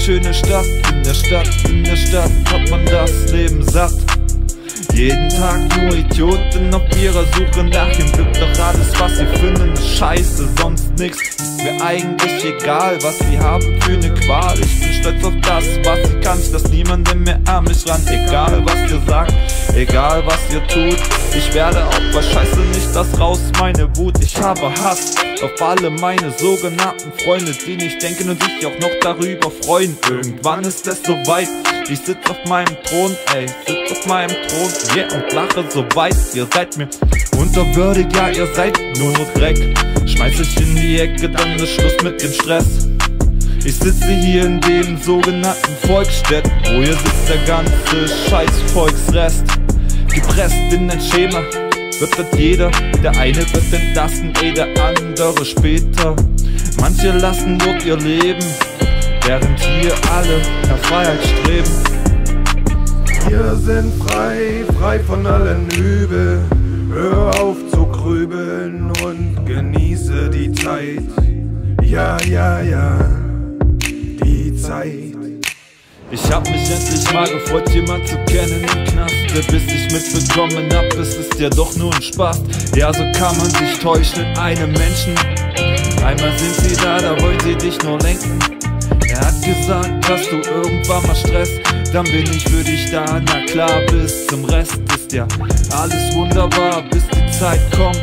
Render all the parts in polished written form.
schöne Stadt. In der Stadt hat man das Leben satt. Jeden Tag nur Idioten auf ihrer Suche nach ihrem Glück. Doch alles, was sie finden, ist scheiße, sonst nix. Ist mir eigentlich egal, was sie haben für ne Qual. Ich bin stolz auf das, was ich kann. Ich lass niemandem mehr an mich ran. Egal, was ihr sagt, egal, was ihr tut. Ich werde auch bei Scheiße nicht das raus, meine Wut. Ich habe Hass auf alle meine sogenannten Freunde, die nicht denken und sich auch noch darüber freuen. Irgendwann ist es soweit. Ich sitz auf meinem Thron, ey, sitz auf meinem Thron, yeah, und lache so weit. Ihr seid mir unterwürdig, ja, ihr seid nur Dreck. Schmeiß ich in die Ecke, dann ist Schluss mit dem Stress. Ich sitze hier in dem sogenannten Volksstädt, wo hier sitzt der ganze scheiß Volksrest. Gepresst in ein Schema, wird das jeder. Der eine wird entlassen, ey, der andere später. Manche lassen dort ihr Leben, während hier alle nach Freiheit streben. Wir sind frei, frei von allen Übel. Hör auf zu grübeln und genieße die Zeit. Ja, ja, ja, die Zeit. Ich hab mich endlich mal gefreut, jemand zu kennen im Knast. Bis ich mitbekommen hab, es ist ja doch nur ein Spaß. Ja, so kann man sich täuschen in einem Menschen. Einmal sind sie da wollen sie dich nur lenken. Er hat gesagt, hast du irgendwann mal Stress, dann bin ich für dich da, na klar, bis zum Rest ist ja alles wunderbar, bis die Zeit kommt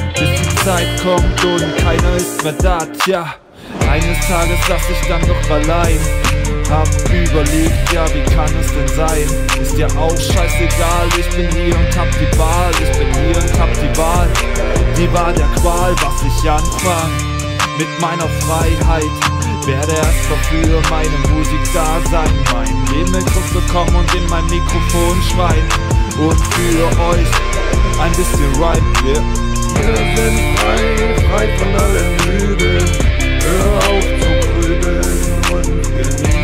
und keiner ist mehr da, tja. Eines Tages lass ich dann doch allein, hab überlegt, ja, wie kann es denn sein? Ist ja auch scheißegal, ich bin hier und hab die Wahl, ich bin hier und hab die Wahl der Qual, was ich anfang mit meiner Freiheit. Werde erst für meine Musik da sein, mein Leben in Griff bekommen und in mein Mikrofon schreien und für euch ein bisschen Rhyme, yeah. Wir sind frei, frei von allen Übel. Hör auf zu grübeln und genießen